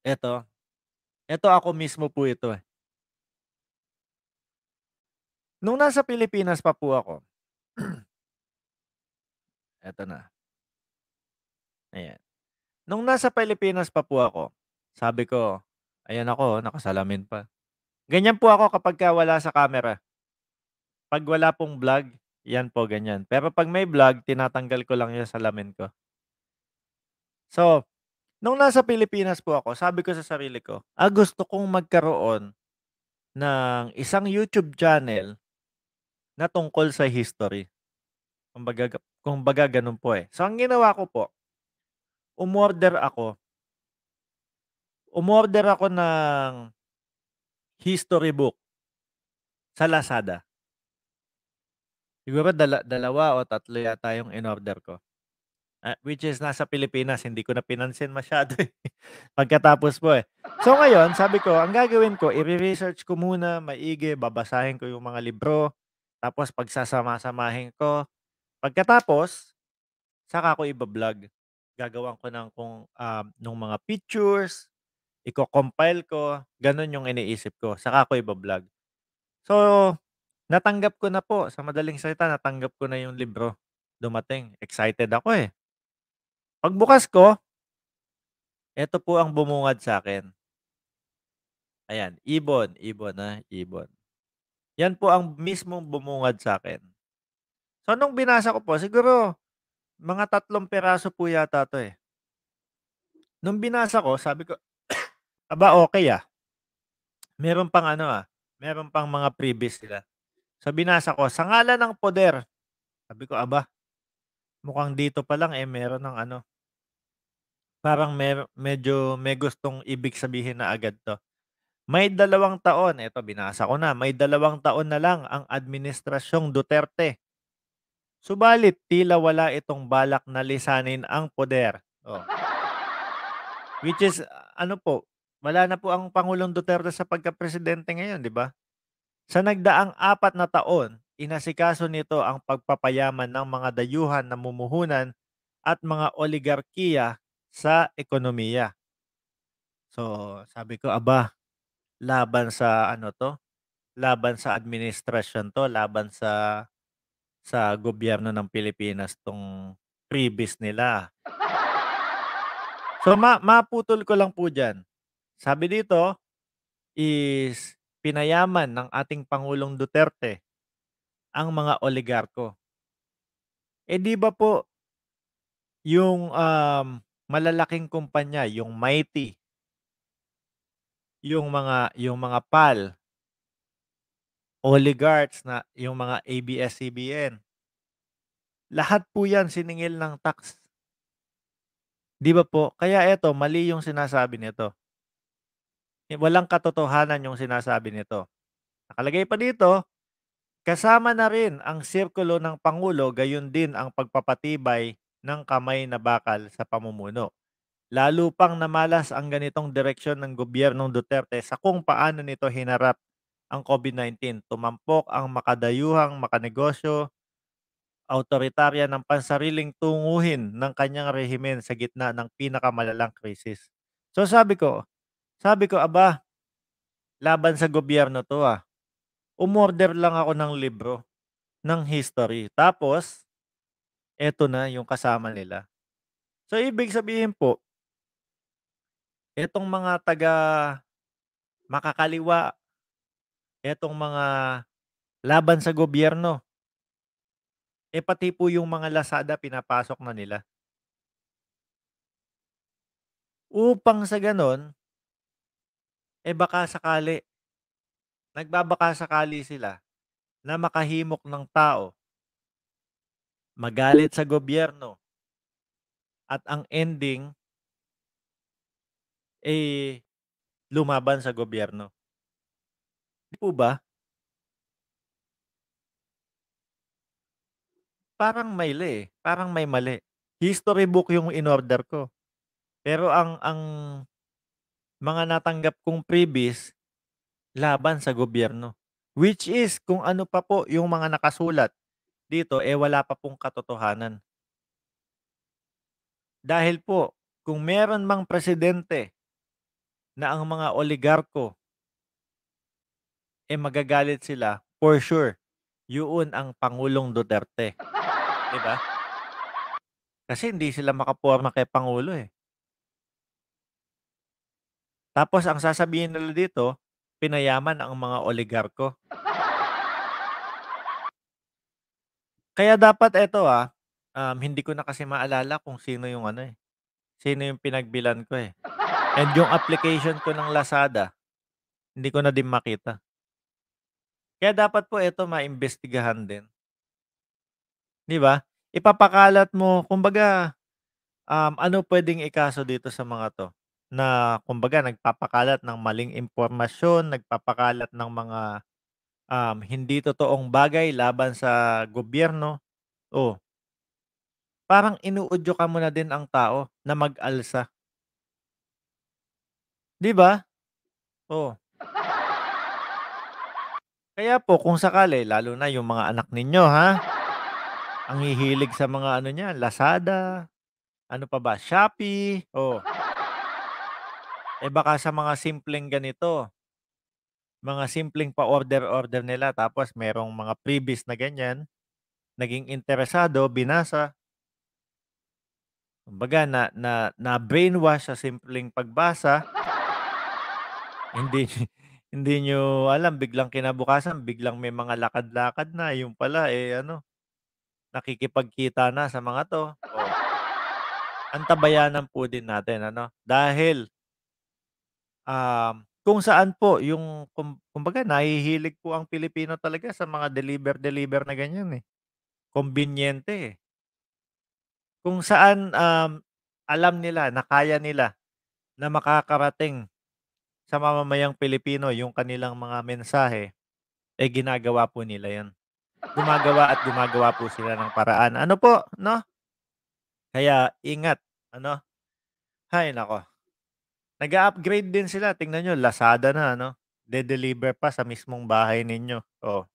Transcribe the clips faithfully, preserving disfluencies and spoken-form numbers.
Eto, eto ako mismo po ito, eh. Nung nasa Pilipinas pa po ako eto na. Ayan. Nung nasa Pilipinas pa po ako, sabi ko, ayan ako, oh, nakasalamin pa. Ganyan po ako kapagka wala sa camera. 'Pag wala pong vlog, 'yan po ganyan. Pero 'pag may vlog, tinatanggal ko lang yung salamin ko. So, nung nasa Pilipinas po ako, sabi ko sa sarili ko, ah, gusto kong magkaroon ng isang YouTube channel na tungkol sa history. Kumbaga ga kumbaga gano'n po, eh. So, ang ginawa ko po, umorder ako umorder ako ng history book sa Lazada. Siguro dala dalawa o tatlo yata yung inorder ko. Ah, which is nasa Pilipinas, hindi ko na pinansin masyado, eh, pagkatapos po, eh. So ngayon, sabi ko ang gagawin ko, ire-research ko muna maigi, babasahin ko yung mga libro, tapos pagsasama-samahin ko. Pagkatapos, saka ko iba-vlog. Gagawan ko ng kung, um, nung mga pictures, iko-compile ko, gano'n yung iniisip ko, saka ko iba-vlog. So, natanggap ko na po, sa madaling salita natanggap ko na yung libro, dumating, excited ako, eh. Pagbukas ko, eto po ang bumungad sa'kin. Ayan, ibon, ibon, ah, ibon. Yan po ang mismong bumungad sa'kin. So, nung binasa ko po, siguro mga tatlong piraso po yata 'to, eh. Nung binasa ko sabi ko, "Aba, okey, ah." Meron pang ano, ah, meron pang mga freebies sila. So, binasa ko, "Sa ngalan ng poder." Sabi ko, "Aba, mukhang dito pa lang, eh, meron ng ano, parang mer medyo may gustong ibig sabihin na agad 'to." May dalawang taon, eto binasa ko na, may dalawang taon na lang ang administrasyong Duterte. Subalit tila wala itong balak na lisanin ang poder. Oh, which is ah, ano po, wala na po ang Pangulong Duterte sa pagkapresidente ngayon, 'di ba? Sa nagdaang apat na taon, inasikaso nito ang pagpapayaman ng mga dayuhan na namumuhunan at mga oligarkiya sa ekonomiya. So, sabi ko, "Aba, laban sa ano 'to, laban sa administrasyon 'to, laban sa sa gobyerno ng Pilipinas 'tong freebies nila." So, ma maputol ko lang po diyan. Sabi dito is pinayaman ng ating Pangulong Duterte ang mga oligarko. Eh, 'di ba po yung, um, malalaking kumpanya, yung Mighty, yung mga yung mga P A L, oligarchs na yung mga A B S C B N, lahat po 'yan siningil ng tax, 'di ba po? Kaya eto mali yung sinasabi nito, eh, walang katotohanan yung sinasabi nito. Nakalagay pa dito, kasama na rin ang sirkulo ng pangulo gayon din ang pagpapatibay ng kamay na bakal sa pamumuno. Lalo pang namalas ang ganitong direksyon ng gobyernong Duterte sa kung paano nito hinarap ang COVID nineteen. Tumampok ang makadayuhang makanegosyo, autoritarya ng pansariling tunguhin ng kanyang rehimen sa gitna ng pinakamalalang krisis. So sabi ko, sabi ko, aba, laban sa gobyerno to, ah. Umorder lang ako ng libro ng history. Tapos, eto na yung kasama nila. So ibig sabihin po, etong mga taga makakaliwa, etong mga laban sa gobyerno, eh, pati po yung mga Lazada pinapasok na nila. Upang sa gano'n, eh, baka sakali, nagbabaka sakali sila na makahimok ng tao, magalit sa gobyerno at ang ending, eh, lumaban sa gobyerno. 'Di po ba? Parang maili, eh, parang may mali. History book yung inorder ko, pero ang ang mga natanggap kong freebies laban sa gobyerno. Which is kung ano pa po yung mga nakasulat dito, eh, wala pa pong katotohanan. Dahil po kung meron mang presidente na ang mga oligarko eh, magagalit sila, for sure, yoon ang Pangulong Duterte, 'di ba? Kasi hindi sila makaporma kay Pangulo, eh. Tapos ang sasabihin nila dito, pinayaman ang mga oligarko. Kaya dapat eto, ah, um, hindi ko na kasi maalala kung sino yung ano, eh, sino yung pinagbilhan ko, eh. And yung application ko ng Lazada, hindi ko na din makita. Kaya dapat po eto maimbestigahan din. 'Di ba? Ipapakalat mo kumbaga, um, ano puwedeng ikaso dito sa mga 'to, na kumbaga nagpapakalat ng maling impormasyon, nagpapakalat ng mga, um, hindi totoong bagay laban sa gobyerno. Oh, parang inuudyo mo na din ang tao na mag-alsa, 'di ba? Oh, kaya po kung sakali lalo na yung mga anak ninyo, ha, ang hihilig sa mga ano niyan, Lazada, ano pa ba, Shopee, oh. Eh, baka sa mga simpleng ganito, mga simpleng pa-order-order nila tapos merong mga freebies na ganyan, naging interesado, binasa, kumbaga na na na-brainwash sa simpleng pagbasa, hindi hindi niyo alam biglang kinabukasan biglang may mga lakad-lakad na, yung pala, eh, ano, nakikipagkita na sa mga 'to. Oh, antabayanan po din natin ano, dahil Um, kung saan po yung kum kumbaga nahihilig po ang Pilipino talaga sa mga deliver-deliver na ganyan, eh, kumbinyente, eh. Kung saan, um, alam nila na kaya nila na makakarating sa mamamayang Pilipino yung kanilang mga mensahe, eh, ginagawa po nila yun. Gumagawa at gumagawa po sila ng paraan. Ano po, 'no? Kaya ingat, ano? Hay naku, nag-a-upgrade din sila tingnan niyo Lazada na ano, de-deliver pa sa mismong bahay ninyo, oh.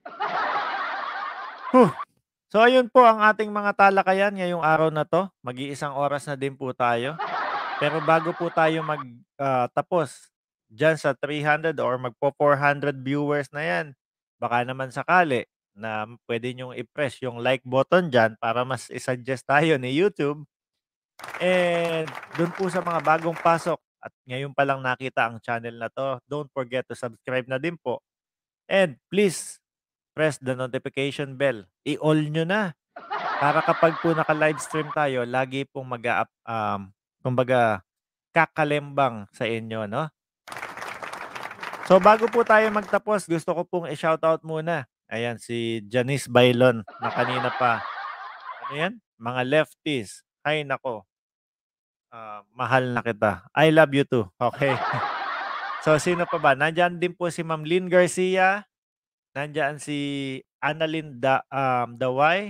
Huh. So ayun po ang ating mga talakayan ngayong araw na 'to, mag-iisang oras na din po tayo. Pero bago po tayo mag, ah, tapos diyan sa three hundred or magpo-four hundred viewers na 'yan, baka naman sakali na puwede niyong i-press yung like button diyan para mas i-suggest tayo ni YouTube. And dun po sa mga bagong pasok at ngayon pa lang nakita ang channel na 'to, don't forget to subscribe na din po. And please press the notification bell. I-all niyo na. Para kapag po naka-livestream tayo lagi pong mag-a-up um, kumbaga kakalembang sa inyo 'no. So bago po tayo magtapos gusto ko pong i-shoutout muna, ayan si Janice Bailon na kanina pa, ano 'yan, mga lefties, hay naku, ah, mahal na kita. I love you too, okey. So sino pa ba, nandiyan din po si Ma'am Lynn Garcia, nandiyan si Annalyn Da um, Daway,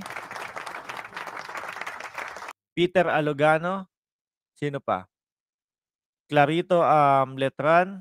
Peter Alogano, sino pa? Clarito, um, Letran,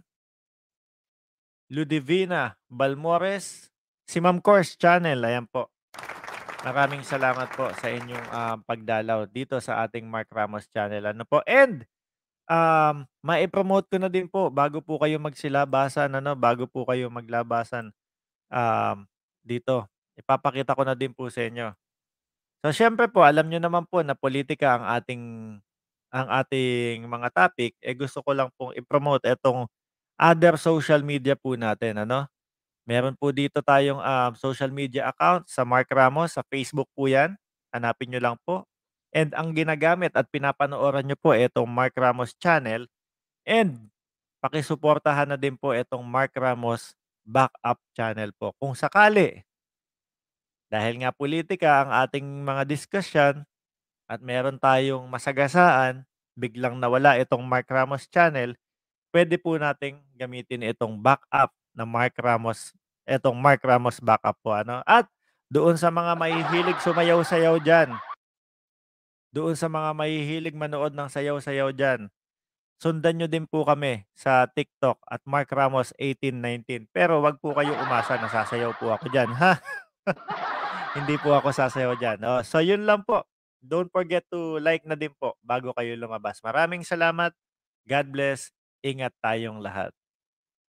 Ludivina Balmores, si Ma'am Course Channel, ayan po. Maraming salamat po sa inyong, um, pagdalaw dito sa ating Mark Ramos channel, ano po. And, um, mai-promote ko na din po bago po kayo magsilabasan ano, bago po kayo maglabasan, um, dito. Ipapakita ko na din po sa inyo. So, siyempre po alam niyo naman po na politika ang ating ang ating mga topic, eh, gusto ko lang pong i-promote itong other social media po natin ano. Meron po dito tayong, um, social media account sa Mark Ramos, sa Facebook po 'yan, hanapin niyo lang po. And ang ginagamit at pinapanooran niyo po itong Mark Ramos channel and pakisuportahan na din po itong Mark Ramos backup channel po. Kung sakali, dahil nga politika ang ating mga diskusyon at meron tayong masagasaan, biglang nawala itong Mark Ramos channel, puwede po nating gamitin itong backup na Mark Ramos, itong Mark Ramos backup po ano. At doon sa mga mahihilig sumayaw-sayaw diyan, doon sa mga mahihilig manood ng sayaw-sayaw diyan, sundan niyo din po kami sa TikTok at Mark Ramos eighteen nineteen. Pero 'wag po kayo umasa na sasayaw po ako diyan, ha? Hindi po ako sasayaw diyan. Oh, so yun lang po. Don't forget to like na din po bago kayo lumabas. Maraming salamat. God bless. Ingat tayong lahat.